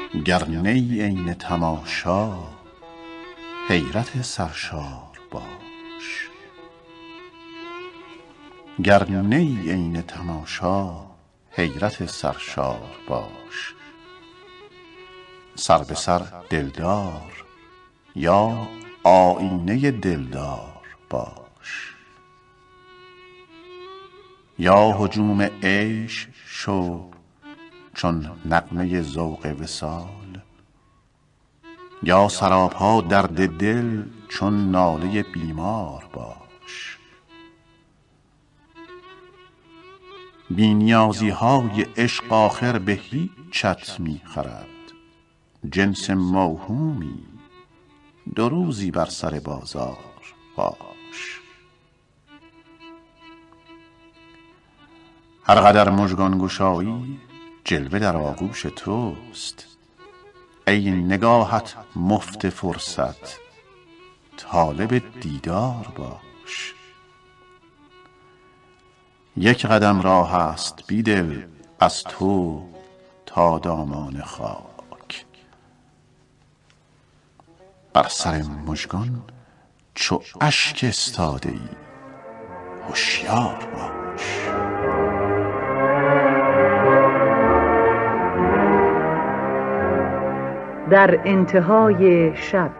گر نی عین تماشا حیرت سرشار باش. گر نی عین تماشا حیرت سرشار باش. سر به سر دلدار یا آیینه دلدار باش. یا هجوم عیش شو چون نغمه ذوق وصال. یا سراپا درد دل چون ناله بیمار باش. بی نیازی های عشق آخر به هیچت می خرد. جنس موهومی دو روزی بر سر بازار باش. هر قدر مژگان گشایی جلوه در آغوش توست. ای نگاهت مفت فرصت طالب دیدار باش. یک قدم راه است بیدل از تو تا دامان خاک. بر سر مژگان چو اشک استاده ای هوشیار باش. در انتهای شب.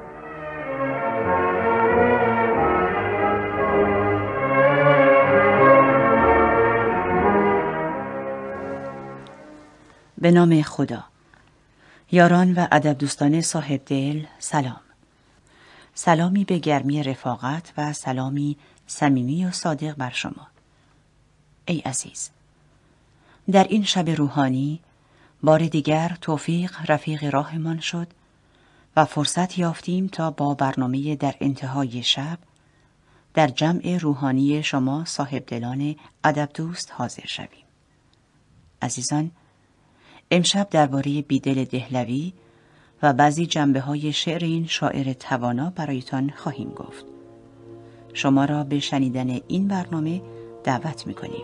به نام خدا. یاران و ادب دوستان صاحب دل سلام. سلامی به گرمی رفاقت و سلامی صمیمی و صادق بر شما. ای عزیز، در این شب روحانی بار دیگر توفیق رفیق راهمان شد و فرصت یافتیم تا با برنامه در انتهای شب در جمع روحانی شما صاحب دلان ادب دوست حاضر شویم. عزیزان، امشب درباره بیدل دهلوی و بعضی جنبه‌های شعر این شاعر توانا برایتان خواهیم گفت. شما را به شنیدن این برنامه دعوت می‌کنیم.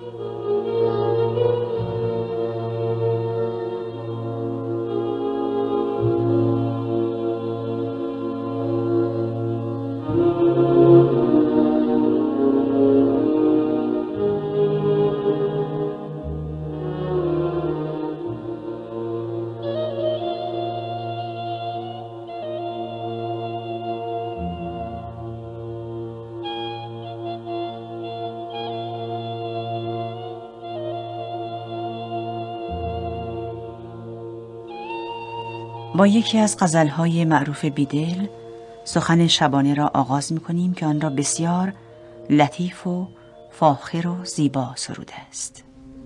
با یکی از غزل‌های معروف بیدل سخن شبانه را آغاز می‌کنیم که آن را بسیار لطیف و فاخر و زیبا سروده است.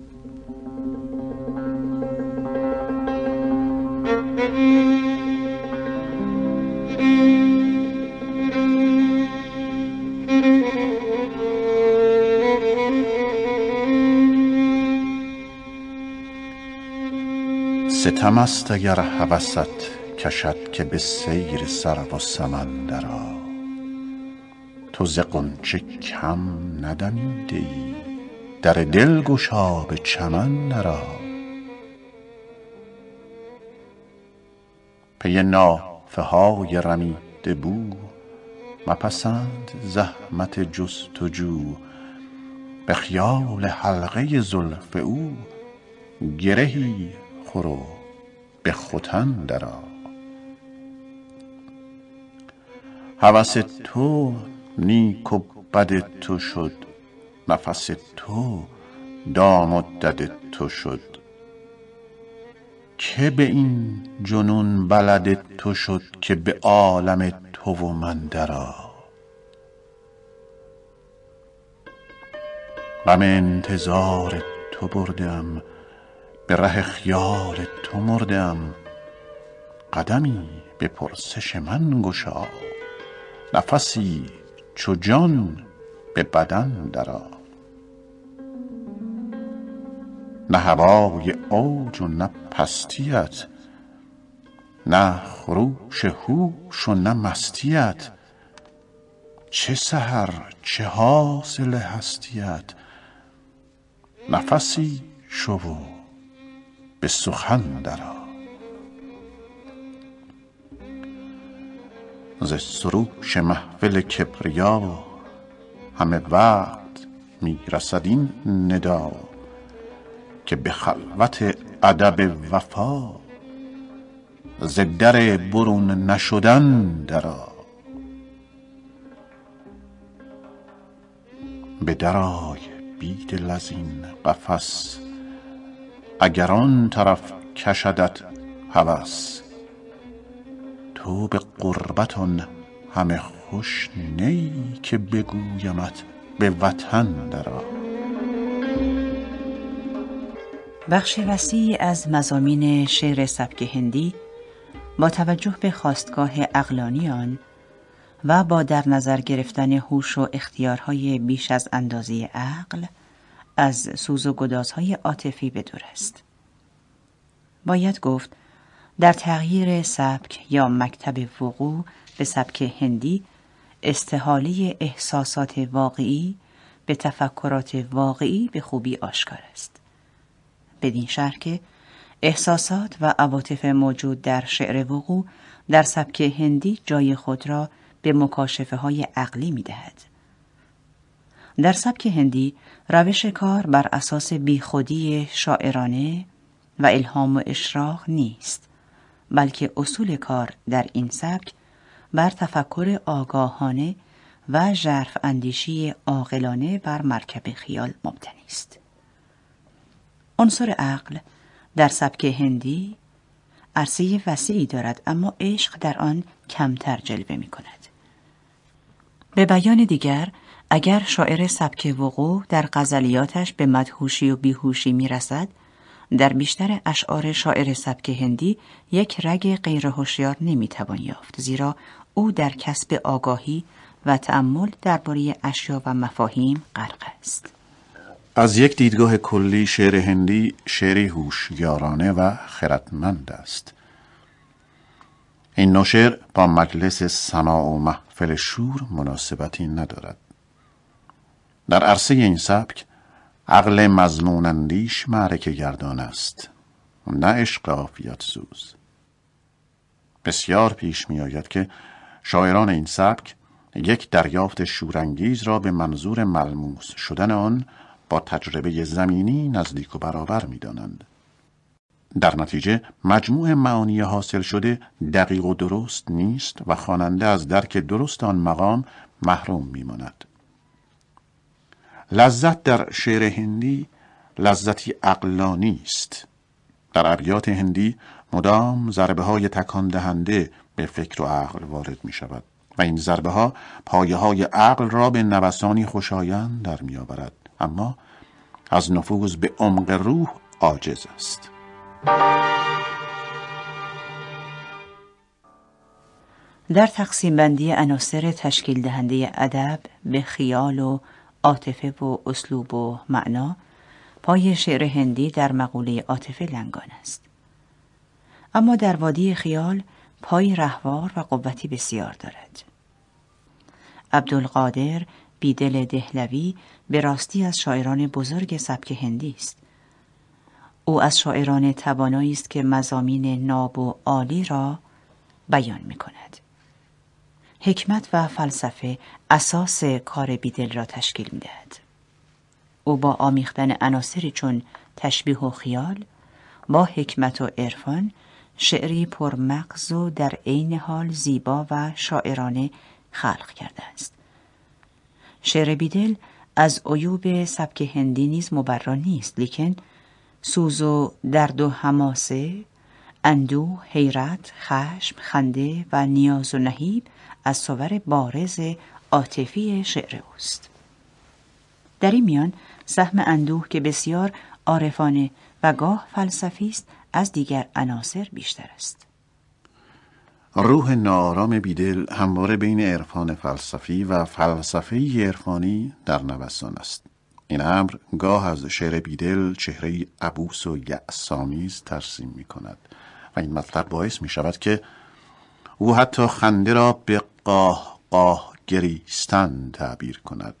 ستم است اگر هوست کشد که به سیر سرو و سمن درآ. تو ز غنچه کم ندمیده ای در دل گشا به چمن درآ. پی نافه های رمیده بو مپسند زحمت جستجو. به خیال حلقه زلف او گرهی خور و به ختن درآ. هوس تو نیک و بد تو شد، نفس تو دام و دد تو شد. که به این جنون بلد تو شد که به عالم تو و من درآ. غم انتظار تو بردم، به ره خیال تو مردم. قدمی به پرسش من گشا، نفسی چو جان به بدن درآ. نه هوای اوج و نه پستیت، نه خروش هوش و نه مستیت. چه سحر چه حاصل هستیت، نفسی شو و به سخن درآ. ز سروش محفل کبریا همه وقت می رسد این ندا که به خلوت ادب وفا ز در برون نشدن درآ. به درآی بیدل از این قفس اگر آن طرف کشدت هوس. تو به غربت آن همه خوش نی که بگویمت به وطن درآ. بخش وسیعی از مضامین شعر سبک هندی با توجه به خاستگاه عقلانی آن و با در نظر گرفتن هوش و اختیارهای بیش از اندازه عقل از سوز و گدازهای عاطفی به دور است. باید گفت در تغییر سبک یا مکتب وقوع به سبک هندی استحاله احساسات واقعی به تفکرات واقعی به خوبی آشکار است. بدین شرح که احساسات و عواطف موجود در شعر وقوع در سبک هندی جای خود را به مکاشفه های عقلی می دهد. در سبک هندی روش کار بر اساس بیخودی شاعرانه و الهام و اشراق نیست، بلکه اصول کار در این سبک بر تفکر آگاهانه و ژرف اندیشی عاقلانه بر مرکب خیال مبتنی است. عنصر عقل در سبک هندی عرصه وسیعی دارد، اما عشق در آن کمتر جلوه می کند. به بیان دیگر، اگر شاعر سبک وقوع در غزلیاتش به مدهوشی و بیهوشی می رسد، در بیشتر اشعار شاعر سبک هندی یک رگ غیر هوشیار نمی توان یافت، زیرا او در کسب آگاهی و تأمل درباره اشیا و مفاهیم غرق است. از یک دیدگاه کلی شعر هندی شعری هوشیارانه و خردمند است. این نوع شعر با مجلس سماع و محفل شور مناسبتی ندارد. در عرصه این سبک عقل مضمون اندیش معرکه گردان است، نه عشق عافیت سوز. بسیار پیش می آید که شاعران این سبک یک دریافت شورانگیز را به منظور ملموس شدن آن با تجربه زمینی نزدیک و برابر می دانند. در نتیجه مجموع معانی حاصل شده دقیق و درست نیست و خواننده از درک درست آن مقام محروم می ماند. لذت در شعر هندی لذتی عقلانی است. در ابیات هندی مدام ضربه های تکان دهنده به فکر و عقل وارد می شود و این ضربه ها پایه های عقل را به نوسانی خوشایند در می آورد، اما از نفوذ به عمق روح عاجز است. در تقسیم بندی عناصر تشکیل دهنده ادب به خیال و عاطفه و اسلوب و معنا، پای شعر هندی در مقوله عاطفه لنگان است. اما در وادی خیال پای رهوار و قوتی بسیار دارد. عبدالقادر بیدل دهلوی به راستی از شاعران بزرگ سبک هندی است. او از شاعران توانایی است که مضامین ناب و عالی را بیان می کند. حکمت و فلسفه اساس کار بیدل را تشکیل می دهد. او با آمیختن عناصری چون تشبیه و خیال با حکمت و عرفان شعری پرمغز و در عین حال زیبا و شاعرانه خلق کرده است. شعر بیدل از عیوب سبک هندی نیز مبرا نیست، لیکن سوز و درد و حماسه، اندوه، حیرت، خشم، خنده و نیاز و نهیب از صور بارز عاطفی شعر اوست. در این میان سهم اندوه که بسیار عارفانه و گاه فلسفی است از دیگر عناصر بیشتر است. روح ناآرام بیدل همواره بین عرفان فلسفی و فلسفه عرفانی در نوسان است. این امر گاه از شعر بیدل چهره عبوس و یأس‌آمیز ترسیم می کند و این مطلب باعث می شود که او حتی خنده را به قاه قاه گریستن تعبیر کند.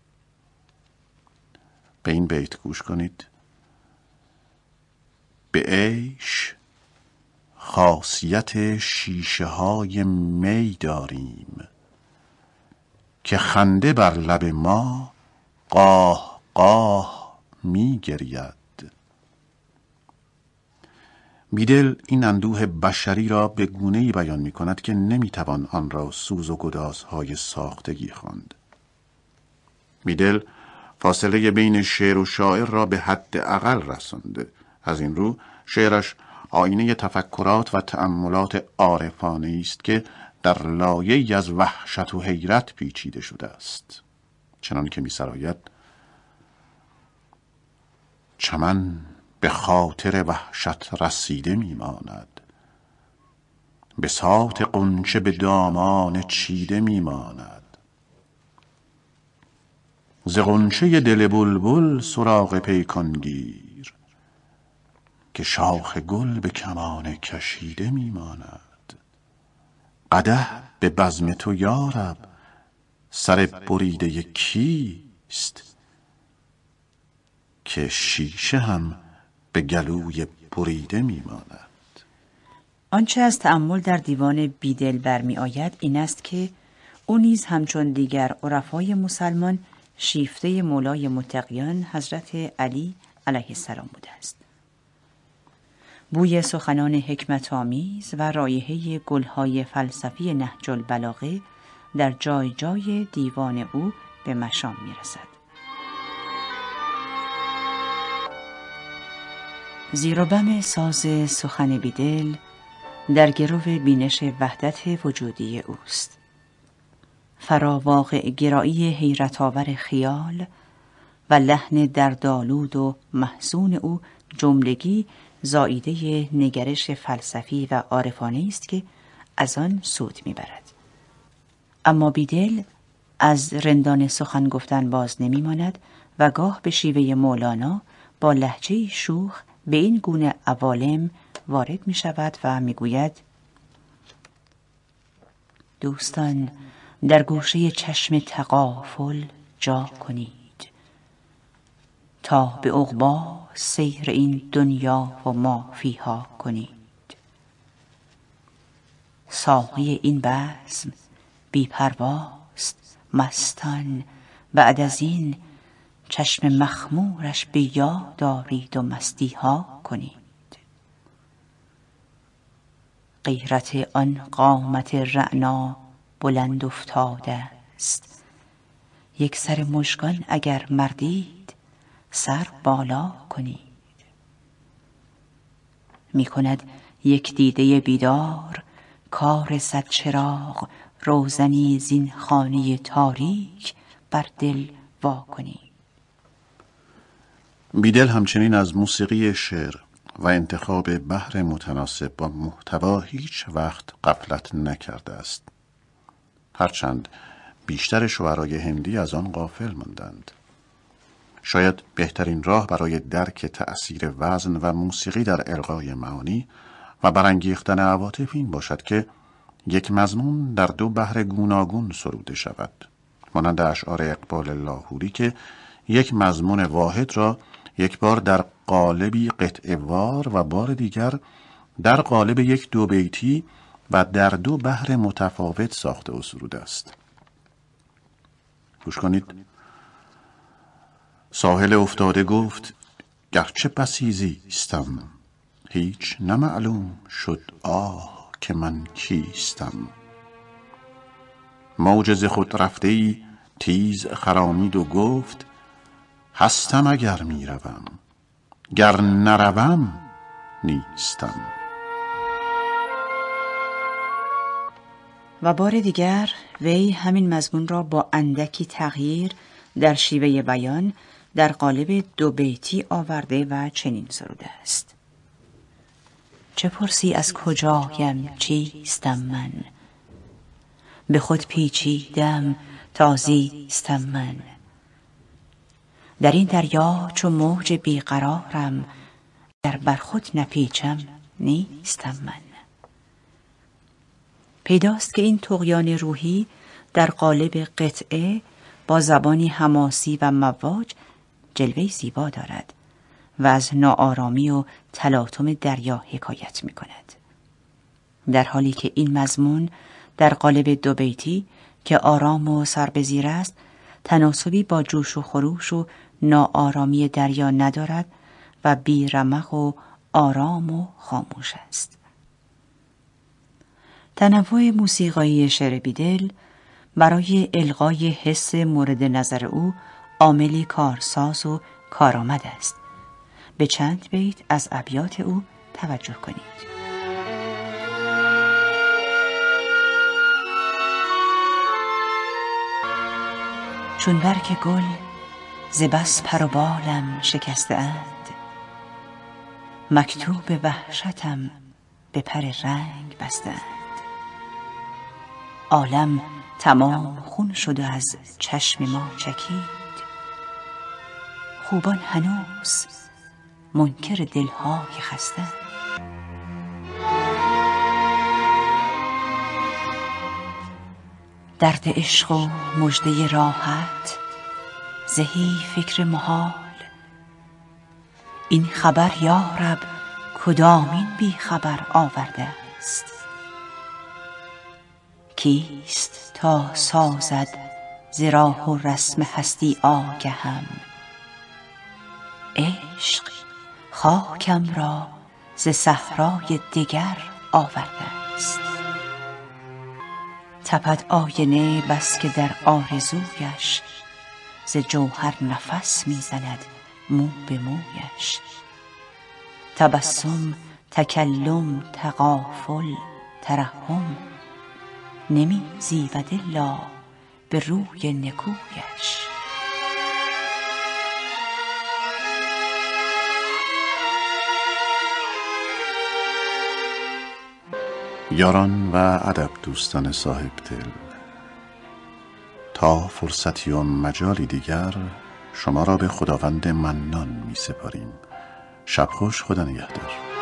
به این بیت گوش کنید: به عیش خاصیت شیشه های می داریم که خنده بر لب ما قاه قاه می گرید. بیدل این اندوه بشری را به گونه‌ای بیان می کند که نمی توان آن را سوز و گدازهای ساختگی خواند. بیدل فاصله بین شعر و شاعر را به حد اقل رسانده. از این رو شعرش آینه تفکرات و تأملات عارفانه است که در لایه‌ای از وحشت و حیرت پیچیده شده است. چنان که می‌سراید: چمن به خاطر وحشت رسیده می‌ماند، بساط غنچه به دامان چیده می‌ماند. ز غنچه دل بلبل سراغ پیکان گیر، که شاخ گل به کمان کشیده می‌ماند. قدح به بزم تو یارب، سر بریده کیست؟ که شیشه هم به گلوی بریده می‌ماند. آنچه از تأمل در دیوان بیدل برمی آید این است که او نیز همچون دیگر عرفای مسلمان شیفته مولای متقیان حضرت علی علیه السلام بوده است. بوی سخنان حکمت آمیز و رایحه گلهای فلسفی نهج البلاغه در جای جای دیوان او به مشام می رسد. زیر و بم ساز سخن بیدل در گرو بینش وحدت وجودی اوست. فراواقع گرایی حیرت آور خیال و لحن دردآلود و محزون او جملگی زائیده نگرش فلسفی و عارفانه است که از آن سود میبرد. اما بیدل از رندان سخن گفتن باز نمیماند و گاه به شیوه مولانا با لهجه شوخ به این گونه عوالم وارد می شود و می گوید: دوستان در گوشه چشم تغافل جا کنید، تا به عقبی سیر این دنیا و ما فیها کنید. ساقی این بزم بی پرواست مستان، بعد از این چشم مخمورش به یاد دارید و مستی ها کنید. غیرت آن قامت رعنا بلند افتاده است، یک سر مژگان اگر مردید سر بالا کنید. می کند یک دیده بیدار کار صد چراغ، روزنی زین خانه تاریک بر دل وا کنید. بیدل همچنین از موسیقی شعر و انتخاب بحر متناسب با محتوا هیچ وقت غفلت نکرده است، هرچند بیشتر شعرای هندی از آن غافل ماندند. شاید بهترین راه برای درک تأثیر وزن و موسیقی در القای معانی و برانگیختن عواطف این باشد که یک مضمون در دو بحر گوناگون سروده شود، مانند اشعار اقبال لاهوری که یک مضمون واحد را یک بار در قالبی قطعه‌وار و بار دیگر در قالب یک دو بیتی و در دو بحر متفاوت ساخته و سروده است. گوش کنید: ساحل افتاده گفت گرچه بسی زیستم، هیچ نمعلوم شد آه که من کیستم. موج ز خود رفته‌ای تیز خرامید و گفت هستم اگر می روم، گر نروم نیستم. و بار دیگر وی همین مضمون را با اندکی تغییر در شیوه بیان در قالب دو بیتی آورده و چنین سروده است: چه پرسی از کجایم چیستم من، به خود پیچیدم تا زیستم من. در این دریا چو موج بیقرارم، گر بر خود نپیچم نیستم من. پیداست که این طغیان روحی در قالب قطعه با زبانی حماسی و مواج جلوه زیبا دارد و از ناآرامی و تلاطم دریا حکایت می کند. در حالی که این مضمون در قالب دو بیتی که آرام و سربزیر است تناسبی با جوش و خروش و ناآرامی دریا ندارد و بی رمق و آرام و خاموش است. تنوع موسیقایی شعر بیدل برای القای حس مورد نظر او عاملی کارساز و کارآمد است. به چند بیت از ابیات او توجه کنید. چون برگ گل ز بس پر و بالم شکسته اند، مکتوب وحشتم به پر رنگ بسته اند. عالم تمام خون شد و از چشم ما چکید، خوبان هنوز منکر دلهای خسته اند. درد عشق و مژده راحت زهی فکر محال، این خبر یارب کدامین بی خبر آورده است. کیست تا سازد ز راه و رسم هستی آگهم، عشق خاکم را ز صحرای دگر آورده است. تپد آینه بس که در آرزویش، ز جوهر نفس میزند مو به مویش. تبسم، تکلم، تغافل، ترحم، نمی زیبد الا به روی نکویش. یاران و ادب دوستان صاحب دل، تا فرصتی و مجالی دیگر شما را به خداوند منان می سپاریم. شب خوش، خدا نگهدار.